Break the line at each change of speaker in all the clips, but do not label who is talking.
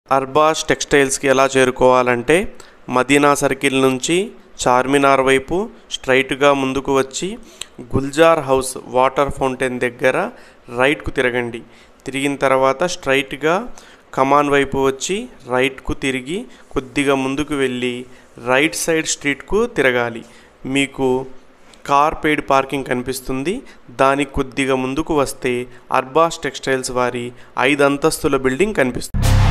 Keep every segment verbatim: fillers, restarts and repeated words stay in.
అర్బాస్ టెక్స్టైల్స్కి ఎలా చేరుకోవాలంటే మదీనా సర్కిల్ నుంచి చార్మినార్ వైపు స్ట్రైట్గా ముందుకు వచ్చి గుల్జార్ హౌస్ వాటర్ ఫౌంటైన్ దగ్గర రైట్కు తిరగండి. తిరిగిన తర్వాత స్ట్రైట్గా కమాన్ వైపు వచ్చి రైట్కు తిరిగి కొద్దిగా ముందుకు వెళ్ళి రైట్ సైడ్ స్ట్రీట్కు తిరగాలి. మీకు కార్ పెయిడ్ పార్కింగ్ కనిపిస్తుంది. దానికి కొద్దిగా ముందుకు వస్తే అర్బాస్ టెక్స్టైల్స్ వారి ఐదు అంతస్తుల బిల్డింగ్ కనిపిస్తుంది.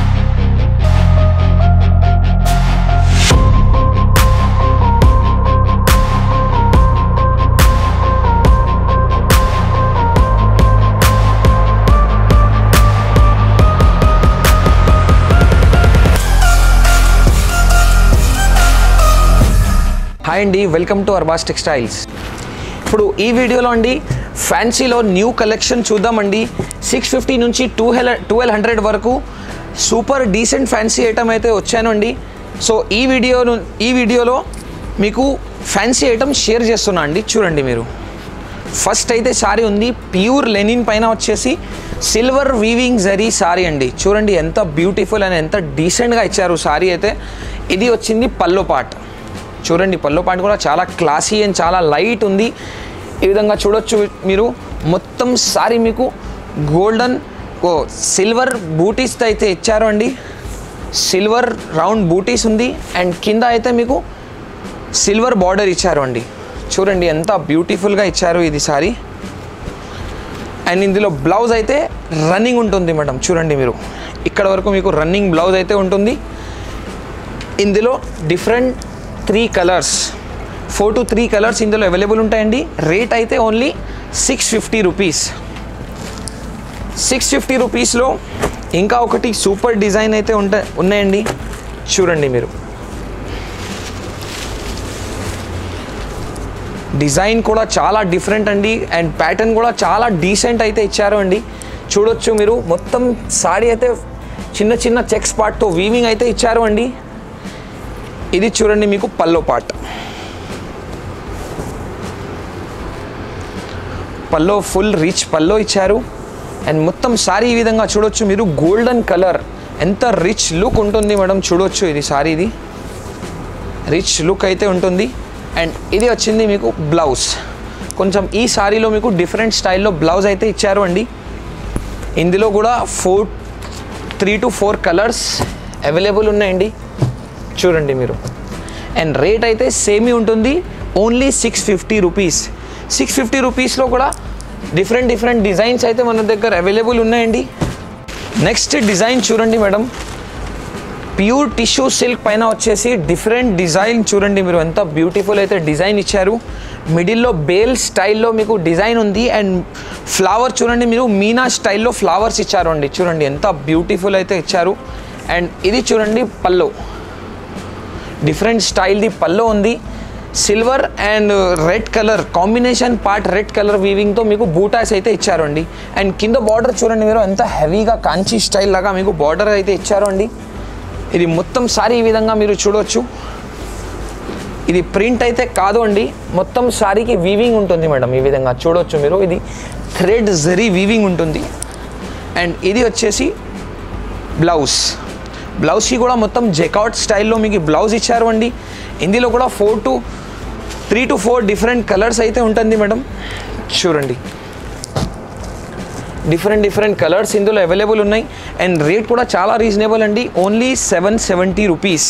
హాయ్ అండి, వెల్కమ్ టు అర్బాస్ టెక్స్టైల్స్. ఇప్పుడు ఈ వీడియోలో అండి ఫ్యాన్సీలో న్యూ కలెక్షన్ చూద్దామండి. సిక్స్ ఫిఫ్టీ నుంచి టూ హెల్ ట్వెల్వ్ హండ్రెడ్ వరకు సూపర్ డీసెంట్ ఫ్యాన్సీ ఐటమ్ అయితే వచ్చాను అండి. సో ఈ వీడియో ఈ వీడియోలో మీకు ఫ్యాన్సీ ఐటమ్ షేర్ చేస్తున్నా అండి. చూడండి మీరు. ఫస్ట్ అయితే సారీ ఉంది, ప్యూర్ లెనిన్ పైన వచ్చేసి సిల్వర్ వీవింగ్ జరీ సారీ అండి. చూడండి ఎంత బ్యూటిఫుల్ అని ఎంత డీసెంట్గా ఇచ్చారు సారీ అయితే. ఇది వచ్చింది పల్లో పార్ట్. చూడండి పల్లో పార్ట్ కూడా చాలా క్లాసీ అండ్ చాలా లైట్ ఉంది. ఈ విధంగా చూడొచ్చు మీరు. మొత్తం సారీ మీకు గోల్డెన్ ఓ సిల్వర్ బూటీస్ అయితే ఇచ్చారు అండి. సిల్వర్ రౌండ్ బూటీస్ ఉంది అండ్ కింద అయితే మీకు సిల్వర్ బార్డర్ ఇచ్చారు అండి. చూడండి ఎంత బ్యూటిఫుల్గా ఇచ్చారు ఇది సారీ. అండ్ ఇందులో బ్లౌజ్ అయితే రన్నింగ్ ఉంటుంది మేడం. చూడండి మీరు, ఇక్కడ వరకు మీకు రన్నింగ్ బ్లౌజ్ అయితే ఉంటుంది. ఇందులో different three colours four to three colours ఇందులో అవైలబుల్ ఉంటాయండి. రేట్ అయితే only six fifty rupees. Six fifty రూపీస్లో ఇంకా ఒకటి సూపర్ డిజైన్ అయితే ఉంటా ఉన్నాయండి. చూడండి మీరు, డిజైన్ కూడా చాలా డిఫరెంట్ అండి అండ్ ప్యాటర్న్ కూడా చాలా డీసెంట్ అయితే ఇచ్చారు అండి. చూడొచ్చు మీరు, మొత్తం సారీ అయితే చిన్న చిన్న చెక్స్ పార్ట్తో వీవింగ్ అయితే ఇచ్చారు అండి. ఇది చూడండి మీకు pallu part. Pallu full rich pallu ఇచ్చారు అండ్ మొత్తం సారీ ఈ విధంగా చూడొచ్చు మీరు. గోల్డెన్ కలర్ ఎంత రిచ్ లుక్ ఉంటుంది మేడం. చూడొచ్చు ఇది సారీ, ఇది రిచ్ లుక్ అయితే ఉంటుంది. అండ్ ఇది వచ్చింది మీకు బ్లౌజ్. కొంచెం ఈ సారీలో మీకు డిఫరెంట్ స్టైల్లో బ్లౌజ్ అయితే ఇచ్చారు అండి. ఇందులో కూడా four three to four colours available ఉన్నాయండి. చూడండి మీరు. అండ్ రేట్ అయితే సేమ్ ఉంటుంది, only six fifty rupees. Six fifty రూపీస్లో కూడా డిఫరెంట్ డిఫరెంట్ డిజైన్స్ అయితే మన దగ్గర అవైలబుల్ ఉన్నాయండి. నెక్స్ట్ డిజైన్ చూడండి మేడం, ప్యూర్ టిష్యూ సిల్క్ పైన వచ్చేసి డిఫరెంట్ డిజైన్ చూడండి మీరు. ఎంత బ్యూటిఫుల్ అయితే డిజైన్ ఇచ్చారు. మిడిల్లో బేల్ స్టైల్లో మీకు డిజైన్ ఉంది అండ్ ఫ్లవర్ చూడండి మీరు, మీనా స్టైల్లో ఫ్లవర్స్ ఇచ్చారు అండి. చూడండి ఎంత బ్యూటిఫుల్ అయితే ఇచ్చారు. అండ్ ఇది చూడండి పల్లో, డిఫరెంట్ స్టైల్ది పల్లో ఉంది. Silver and red colour combination part, red colour వీవింగ్తో మీకు బూటాస్ అయితే ఇచ్చారు అండి. అండ్ కింద బార్డర్ చూడండి మీరు, ఎంత హెవీగా కాంచీ స్టైల్ లాగా మీకు బార్డర్ అయితే ఇచ్చారు అండి. ఇది మొత్తం సారీ ఈ విధంగా మీరు చూడవచ్చు. ఇది ప్రింట్ అయితే కాదు అండి, మొత్తం సారీకి వీవింగ్ ఉంటుంది మేడం. ఈ విధంగా చూడవచ్చు మీరు, ఇది థ్రెడ్ జరీ వీవింగ్ ఉంటుంది. అండ్ ఇది వచ్చేసి బ్లౌజ్. బ్లౌజ్కి కూడా మొత్తం జెకాట్ స్టైల్లో మీకు బ్లౌజ్ ఇచ్చారు అండి. ఇందులో కూడా four to three to four different colours అయితే ఉంటుంది మేడం. చూడండి డిఫరెంట్ డిఫరెంట్ కలర్స్ ఇందులో అవైలబుల్ ఉన్నాయి. అండ్ రేట్ కూడా చాలా రీజనబుల్ అండి, ఓన్లీ సెవెన్ సెవెంటీ రూపీస్.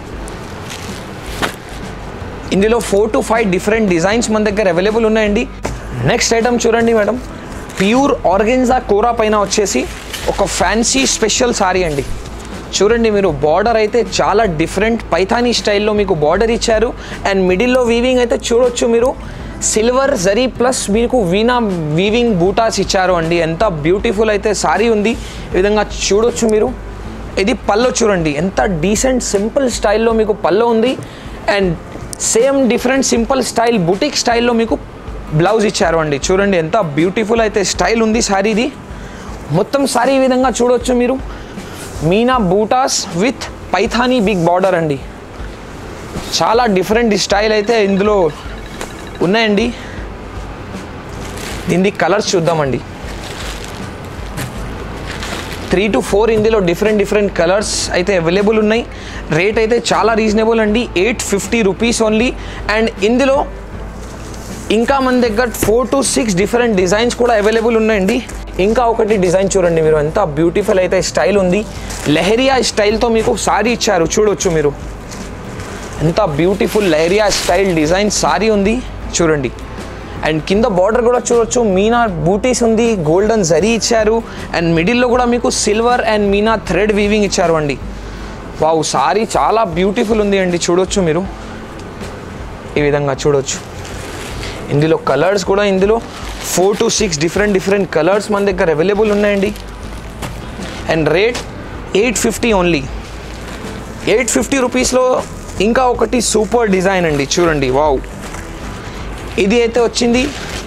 ఇందులో four to five different designs మన దగ్గర అవైలబుల్ ఉన్నాయండి. నెక్స్ట్ ఐటమ్ చూడండి మేడం, ప్యూర్ ఆర్గెన్జా కోరా పైన వచ్చేసి ఒక ఫ్యాన్సీ స్పెషల్ సారీ అండి. చూడండి మీరు, బార్డర్ అయితే చాలా డిఫరెంట్ పైథానీ స్టైల్లో మీకు బార్డర్ ఇచ్చారు. అండ్ మిడిల్లో వీవింగ్ అయితే చూడొచ్చు మీరు, సిల్వర్ జరీ ప్లస్ మీకు వీణా వీవింగ్ బూటాస్ ఇచ్చారు అండి. ఎంత బ్యూటిఫుల్ అయితే సారీ ఉంది. ఈ విధంగా చూడొచ్చు మీరు. ఇది పల్లో చూడండి, ఎంత డీసెంట్ సింపుల్ స్టైల్లో మీకు పల్లో ఉంది. And same different simple style boutique స్టైల్లో మీకు బ్లౌజ్ ఇచ్చారు అండి. చూడండి ఎంత బ్యూటిఫుల్ అయితే స్టైల్ ఉంది సారీది. మొత్తం సారీ ఈ విధంగా చూడొచ్చు మీరు. Meena butas with Paithani big border అండి. చాలా డిఫరెంట్ స్టైల్ అయితే ఇందులో ఉన్నాయండి. దీని కలర్స్ చూద్దామండి. త్రీ టు ఫోర్ ఇందులో డిఫరెంట్ డిఫరెంట్ కలర్స్ అయితే అవైలబుల్ ఉన్నాయి. రేట్ అయితే చాలా రీజనబుల్ అండి, eight fifty rupees only. And ఇందులో ఇంకా మన దగ్గర four to six different designs కూడా అవైలబుల్ ఉన్నాయండి. ఇంకా ఒకటి డిజైన్ చూడండి మీరు, ఎంత బ్యూటిఫుల్ అయితే స్టైల్ ఉంది. లెహరియా స్టైల్తో మీకు సారీ ఇచ్చారు, చూడొచ్చు మీరు ఎంత beautiful leheriya style design sari ఉంది చూడండి. అండ్ కింద బార్డర్ కూడా చూడొచ్చు, మీనా బూటీస్ ఉంది, గోల్డెన్ జరీ ఇచ్చారు. అండ్ మిడిల్లో కూడా మీకు silver and meena thread weaving ఇచ్చారు అండి. వావ్, సారీ చాలా బ్యూటిఫుల్ ఉంది అండి, చూడొచ్చు మీరు ఈ విధంగా చూడొచ్చు. ఇందులో కలర్స్ కూడా ఇందులో four to six different different colours మన దగ్గర అవైలబుల్ ఉన్నాయండి. And rate eight fifty only. Eight fifty రూపీస్లో ఇంకా ఒకటి సూపర్ డిజైన్ అండి చూడండి. వావ్, ఇది అయితే వచ్చింది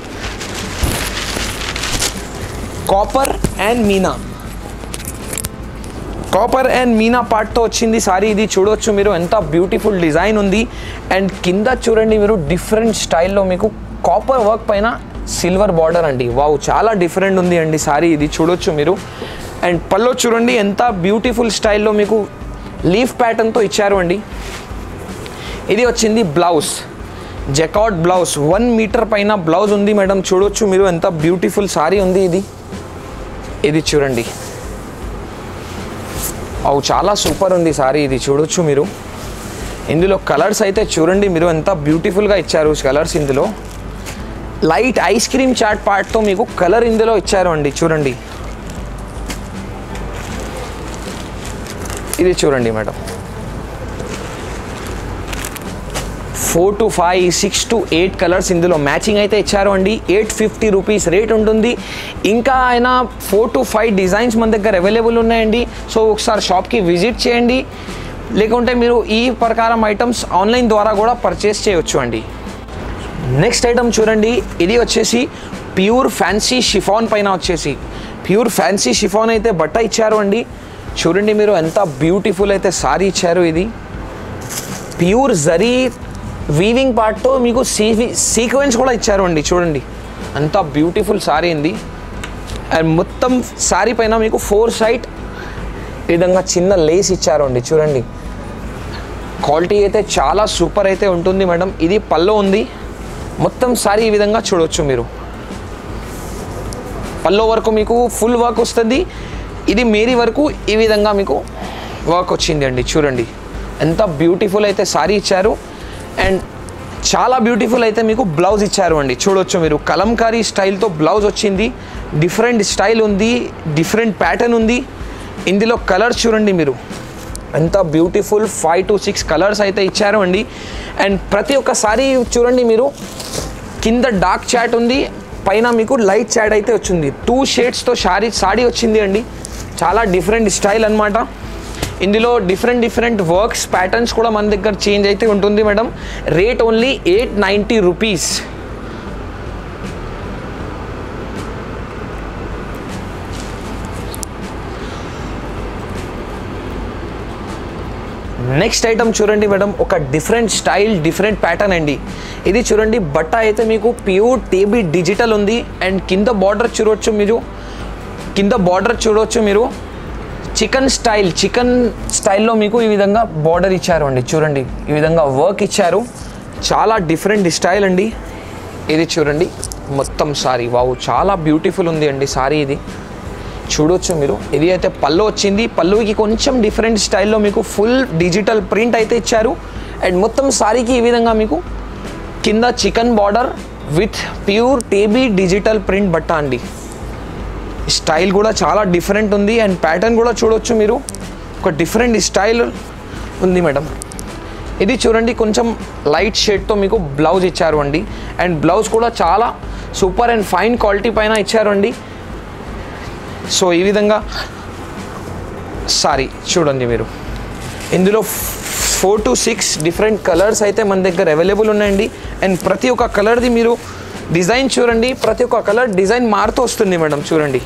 copper and meena, copper and meena పార్ట్తో వచ్చింది సారీ. ఇది చూడవచ్చు మీరు ఎంత బ్యూటిఫుల్ డిజైన్ ఉంది. అండ్ కింద చూడండి మీరు డిఫరెంట్ స్టైల్లో మీకు కాపర్ వర్క్ పైన సిల్వర్ బార్డర్ అండి. వావ్, చాలా డిఫరెంట్ ఉంది అండి సారీ, ఇది చూడొచ్చు మీరు. అండ్ పల్లో చూడండి ఎంత బ్యూటిఫుల్ స్టైల్లో మీకు లీఫ్ ప్యాటర్న్తో ఇచ్చారు అండి. ఇది వచ్చింది blouse, jacquard blouse, one metre పైన బ్లౌజ్ ఉంది మేడం, చూడొచ్చు మీరు ఎంత బ్యూటిఫుల్ సారీ ఉంది ఇది. ఇది చూడండి, అవు చాలా సూపర్ ఉంది సారీ, ఇది చూడొచ్చు మీరు. ఇందులో కలర్స్ అయితే చూడండి మీరు ఎంత బ్యూటిఫుల్గా ఇచ్చారు కలర్స్. ఇందులో లైట్ ఐస్ క్రీమ్ చాట్ పార్ట్తో మీకు కలర్ ఇందులో ఇచ్చారు అండి చూడండి. ఇది చూడండి madam, four to five six to eight colours ఇందులో మ్యాచింగ్ అయితే ఇచ్చారు అండి. ఎయిట్ ఫిఫ్టీ రూపీస్ రేట్ ఉంటుంది. ఇంకా ఆయన ఫోర్ టు ఫైవ్ డిజైన్స్ మన దగ్గర అవైలబుల్ ఉన్నాయండి. సో ఒకసారి షాప్కి విజిట్ చేయండి, లేకుంటే మీరు ఈ ప్రకారం ఐటమ్స్ ఆన్లైన్ ద్వారా కూడా పర్చేస్ చేయొచ్చు అండి. నెక్స్ట్ ఐటమ్ చూడండి, ఇది వచ్చేసి ప్యూర్ ఫ్యాన్సీ షిఫాన్ పైన వచ్చేసి ప్యూర్ ఫ్యాన్సీ షిఫాన్ అయితే బట్ట ఇచ్చారు అండి. చూడండి మీరు ఎంత బ్యూటిఫుల్ అయితే సారీ ఇచ్చారు. ఇది ప్యూర్ జరీ వీవింగ్ పార్ట్తో మీకు సీ సీక్వెన్స్ కూడా ఇచ్చారు అండి. చూడండి అంత బ్యూటిఫుల్ సారీ ఉంది. అండ్ మొత్తం సారీ పైన మీకు ఫోర్ సైడ్ ఈ విధంగా చిన్న లేస్ ఇచ్చారు అండి. చూడండి క్వాలిటీ అయితే చాలా సూపర్ అయితే ఉంటుంది మేడం. ఇది పల్లో ఉంది, మొత్తం సారీ ఈ విధంగా చూడవచ్చు మీరు. పల్లో వరకు మీకు ఫుల్ వర్క్ వస్తుంది. ఇది మేరీ వరకు ఈ విధంగా మీకు వర్క్ వచ్చింది అండి. చూడండి ఎంత బ్యూటిఫుల్ అయితే సారీ ఇచ్చారు. అండ్ చాలా బ్యూటిఫుల్ అయితే మీకు బ్లౌజ్ ఇచ్చారు అండి. చూడవచ్చు మీరు కలంకారీ స్టైల్తో బ్లౌజ్ వచ్చింది. డిఫరెంట్ స్టైల్ ఉంది, డిఫరెంట్ ప్యాటర్న్ ఉంది. ఇందులో కలర్స్ చూడండి మీరు ఎంత beautiful five to six colours అయితే ఇచ్చారు అండి. అండ్ ప్రతి ఒక్క సారీ చూడండి మీరు, కింద డార్క్ చాట్ ఉంది, పైన మీకు లైట్ చాట్ అయితే వచ్చింది. టూ షేడ్స్తో సారీ సారీ వచ్చింది అండి. చాలా డిఫరెంట్ స్టైల్ అనమాట. ఇందులో డిఫరెంట్ డిఫరెంట్ వర్క్స్ ప్యాటర్న్స్ కూడా మన దగ్గర చేంజ్ అయితే ఉంటుంది madam. Rate only eight ninety rupees. Next item చూడండి మేడం, ఒక డిఫరెంట్ స్టైల్ డిఫరెంట్ ప్యాటర్న్ అండి. ఇది చూడండి బట్ట అయితే మీకు ప్యూర్ టీబీ డిజిటల్ ఉంది. అండ్ కింద బార్డర్ చూడవచ్చు మీరు, కింద బార్డర్ చూడవచ్చు మీరు చికెన్ స్టైల్ చికెన్ స్టైల్లో మీకు ఈ విధంగా బార్డర్ ఇచ్చారు అండి. చూడండి ఈ విధంగా వర్క్ ఇచ్చారు, చాలా డిఫరెంట్ స్టైల్ అండి. ఇది చూడండి మొత్తం సారీ, వావ్ చాలా బ్యూటిఫుల్ ఉంది అండి సారీ. ఇది చూడొచ్చు మీరు. ఇది అయితే పళ్ళు వచ్చింది, పళ్ళుకి కొంచెం డిఫరెంట్ స్టైల్లో మీకు ఫుల్ డిజిటల్ ప్రింట్ అయితే ఇచ్చారు. అండ్ మొత్తం సారీకి ఈ విధంగా మీకు కింద chikan border with pure TB digital print బట్ట అండి. స్టైల్ కూడా చాలా డిఫరెంట్ ఉంది. అండ్ ప్యాటర్న్ కూడా చూడవచ్చు మీరు, ఒక డిఫరెంట్ స్టైల్ ఉంది మేడం. ఇది చూడండి కొంచెం లైట్ షేడ్తో మీకు బ్లౌజ్ ఇచ్చారు అండి. అండ్ బ్లౌజ్ కూడా చాలా సూపర్ అండ్ ఫైన్ క్వాలిటీ పైన ఇచ్చారు అండి. సో ఈ విధంగా సారీ చూడండి మీరు. ఇందులో four to six different colours అయితే మన దగ్గర అవైలబుల్ ఉన్నాయండి. అండ్ ప్రతి ఒక్క కలర్ది మీరు డిజైన్ చూడండి, ప్రతి ఒక్క కలర్ డిజైన్ మారుతూ వస్తుంది మేడం. చూడండి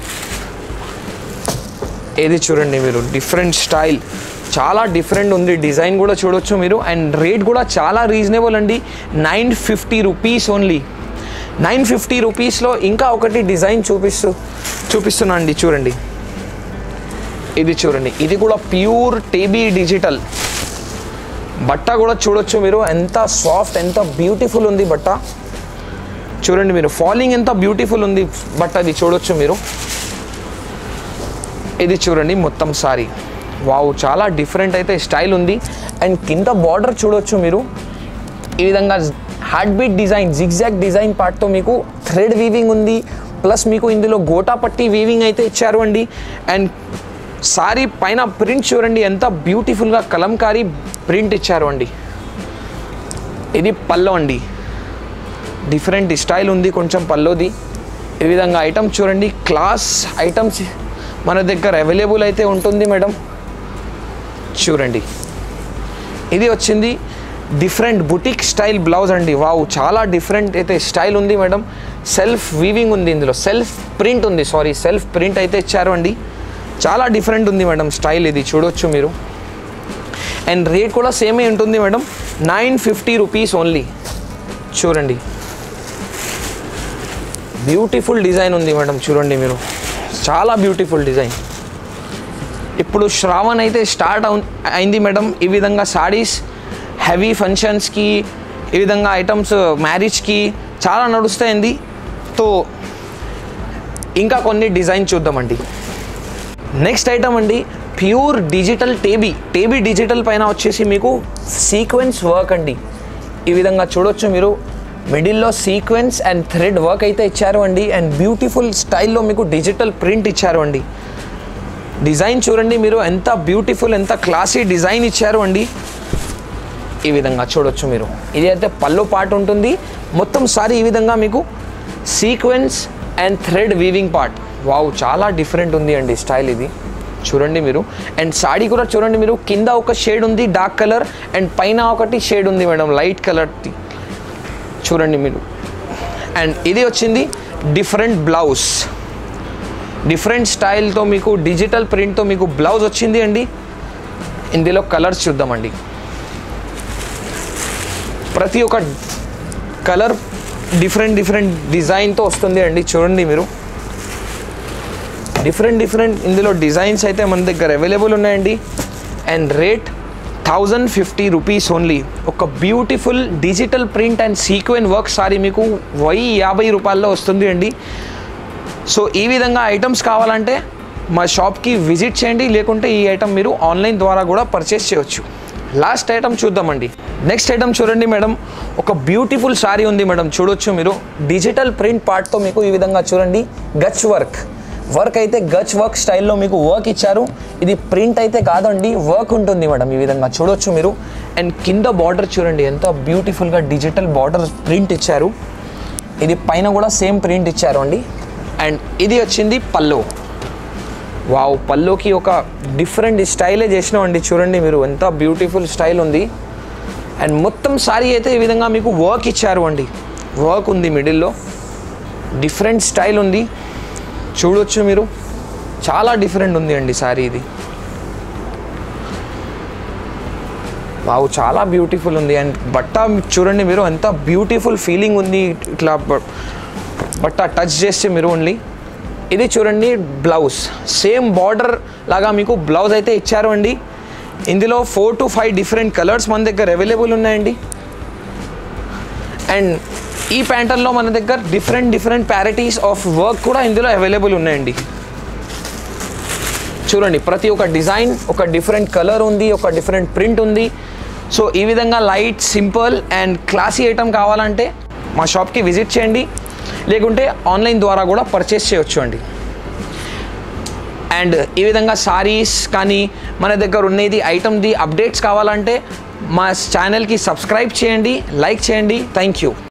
ఇది చూడండి మీరు, డిఫరెంట్ స్టైల్ చాలా డిఫరెంట్ ఉంది. డిజైన్ కూడా చూడొచ్చు మీరు. అండ్ రేట్ కూడా చాలా రీజనబుల్ అండి, nine fifty rupees only. Nine fifty రూపీస్లో ఇంకా ఒకటి డిజైన్ చూపిస్తూ చూపిస్తున్నా అండి. చూడండి ఇది చూడండి, ఇది కూడా ప్యూర్ టీబీ డిజిటల్ బట్ట కూడా చూడొచ్చు మీరు, ఎంత సాఫ్ట్ ఎంత బ్యూటిఫుల్ ఉంది బట్ట చూడండి మీరు, ఫాలింగ్ ఎంత బ్యూటిఫుల్ ఉంది బట్ట, అది చూడొచ్చు మీరు. ఇది చూడండి మొత్తం సారీ, వావ్ చాలా డిఫరెంట్ అయితే స్టైల్ ఉంది. అండ్ కింద బార్డర్ చూడొచ్చు మీరు, ఈ విధంగా heartbeat design zigzag design పార్ట్తో మీకు థ్రెడ్ వీవింగ్ ఉంది, ప్లస్ మీకు ఇందులో గోటా పట్టి వీవింగ్ అయితే ఇచ్చారు అండి. అండ్ సారీ పైన ప్రింట్ చూడండి ఎంత బ్యూటిఫుల్గా కలంకారీ ప్రింట్ ఇచ్చారు అండి. ఇది పల్లో అండి, డిఫరెంట్ స్టైల్ ఉంది కొంచెం పల్లోది. ఈ విధంగా ఐటమ్స్ చూడండి, క్లాస్ ఐటమ్స్ మన దగ్గర అవైలబుల్ అయితే ఉంటుంది మేడం. చూడండి ఇది వచ్చింది డిఫరెంట్ బుటిక్ స్టైల్ బ్లౌజ్ అండి. వావ్ చాలా డిఫరెంట్ అయితే స్టైల్ ఉంది మేడం. సెల్ఫ్ వీవింగ్ ఉంది, ఇందులో సెల్ఫ్ ప్రింట్ ఉంది, సారీ సెల్ఫ్ ప్రింట్ అయితే ఇచ్చారు అండి. చాలా డిఫరెంట్ ఉంది మేడం స్టైల్, ఇది చూడొచ్చు మీరు. అండ్ రేట్ కూడా సేమే ఉంటుంది madam, nine fifty rupees only. చూడండి బ్యూటిఫుల్ డిజైన్ ఉంది మేడం, చూడండి మీరు, చాలా బ్యూటిఫుల్ డిజైన్. ఇప్పుడు శ్రావణ్ అయితే స్టార్ట్ అవు అయింది మేడం. ఈ విధంగా సారీస్ హెవీ ఫంక్షన్స్కి, ఈ విధంగా ఐటమ్స్ మ్యారేజ్కి చాలా నడుస్తాయండి. తో ఇంకా కొన్ని డిజైన్ చూద్దామండి. నెక్స్ట్ ఐటమ్ అండి pure digital TB TB digital పైన వచ్చేసి మీకు సీక్వెన్స్ వర్క్ అండి. ఈ విధంగా చూడొచ్చు మీరు, మిడిల్లో సీక్వెన్స్ అండ్ థ్రెడ్ వర్క్ అయితే ఇచ్చారు అండి. అండ్ బ్యూటిఫుల్ స్టైల్లో మీకు డిజిటల్ ప్రింట్ ఇచ్చారు అండి. డిజైన్ చూడండి మీరు, ఎంత బ్యూటిఫుల్ ఎంత క్లాసీ డిజైన్ ఇచ్చారు అండి. ఈ విధంగా చూడొచ్చు మీరు, ఇది అయితే పళ్ళు పార్ట్ ఉంటుంది మొత్తం సారీ. ఈ విధంగా మీకు sequence and thread weaving part, wow చాలా డిఫరెంట్ ఉంది అండి స్టైల్ ఇది, చూడండి మీరు. అండ్ సాడీ కూడా చూడండి మీరు, కింద ఒక షేడ్ ఉంది డార్క్ కలర్, అండ్ పైన ఒకటి షేడ్ ఉంది మేడం లైట్ కలర్ది, చూడండి మీరు. అండ్ ఇది వచ్చింది డిఫరెంట్ బ్లౌజ్, డిఫరెంట్ స్టైల్తో మీకు డిజిటల్ ప్రింట్తో మీకు బ్లౌజ్ వచ్చింది అండి. ఇందులో కలర్స్ చూద్దామండి. ప్రతి ఒక్క కలర్ డిఫరెంట్ డిఫరెంట్ డిజైన్తో వస్తుంది అండి, చూడండి మీరు. డిఫరెంట్ డిఫరెంట్ ఇందులో డిజైన్స్ అయితే మన దగ్గర అవైలబుల్ ఉన్నాయండి. And rate thousand fifty rupees only. ఒక beautiful digital print and sequin work sari మీకు వెయ్యి యాభై రూపాయల్లో వస్తుంది అండి. సో ఈ విధంగా ఐటమ్స్ కావాలంటే మా షాప్కి విజిట్ చేయండి, లేకుంటే ఈ ఐటమ్ మీరు ఆన్లైన్ ద్వారా కూడా పర్చేస్ చేయవచ్చు. లాస్ట్ ఐటమ్ చూద్దామండి. నెక్స్ట్ ఐటమ్ చూడండి మేడం, ఒక బ్యూటిఫుల్ సారీ ఉంది మేడం, చూడొచ్చు మీరు. డిజిటల్ ప్రింట్ పార్ట్తో మీకు ఈ విధంగా చూడండి గచ్ వర్క్ వర్క్ అయితే గచ్ వర్క్ స్టైల్లో మీకు వర్క్ ఇచ్చారు. ఇది ప్రింట్ అయితే కాదండి, వర్క్ ఉంటుంది మేడం, ఈ విధంగా చూడొచ్చు మీరు. అండ్ కింద బార్డర్ చూడండి ఎంత బ్యూటిఫుల్గా డిజిటల్ బార్డర్ ప్రింట్ ఇచ్చారు. ఇది పైన కూడా సేమ్ ప్రింట్ ఇచ్చారు అండి. అండ్ ఇది వచ్చింది పల్లో, వావ్ పల్లోకి ఒక డిఫరెంట్ స్టైలే చేసినామండి, చూడండి మీరు ఎంత బ్యూటిఫుల్ స్టైల్ ఉంది. అండ్ మొత్తం సారీ అయితే ఈ విధంగా మీకు వర్క్ ఇచ్చారు అండి, వర్క్ ఉంది మిడిల్లో, డిఫరెంట్ స్టైల్ ఉంది, చూడొచ్చు మీరు. చాలా డిఫరెంట్ ఉంది అండి సారీ ఇది, వావ్ చాలా బ్యూటిఫుల్ ఉంది. అండ్ బట్ట చూడండి మీరు ఎంత బ్యూటిఫుల్ ఫీలింగ్ ఉంది, ఇట్లా బట్ట టచ్ చేస్తే మీరు ఓన్లీ. ఇది చూడండి బ్లౌజ్, సేమ్ బార్డర్ లాగా మీకు బ్లౌజ్ అయితే ఇచ్చారు అండి. ఇందులో four to five different colours మన దగ్గర అవైలబుల్ ఉన్నాయండి. అండ్ ఈ ప్యాటర్న్లో మన దగ్గర different different varieties of work కూడా ఇందులో అవైలబుల్ ఉన్నాయండి. చూడండి ప్రతి ఒక్క డిజైన్ ఒక డిఫరెంట్ కలర్ ఉంది, ఒక డిఫరెంట్ ప్రింట్ ఉంది. సో ఈ విధంగా light simple and classy item కావాలంటే మా షాప్కి విజిట్ చేయండి, లేకుంటే ఆన్లైన్ ద్వారా కూడా పర్చేస్ చేయొచ్చు అండి. అండ్ ఈ విధంగా సారీస్ కానీ మన దగ్గర ఉన్నది ఐటమ్ది అప్డేట్స్ కావాలంటే మా ఛానల్కి సబ్స్క్రైబ్ చేయండి, లైక్ చేయండి. Thank you.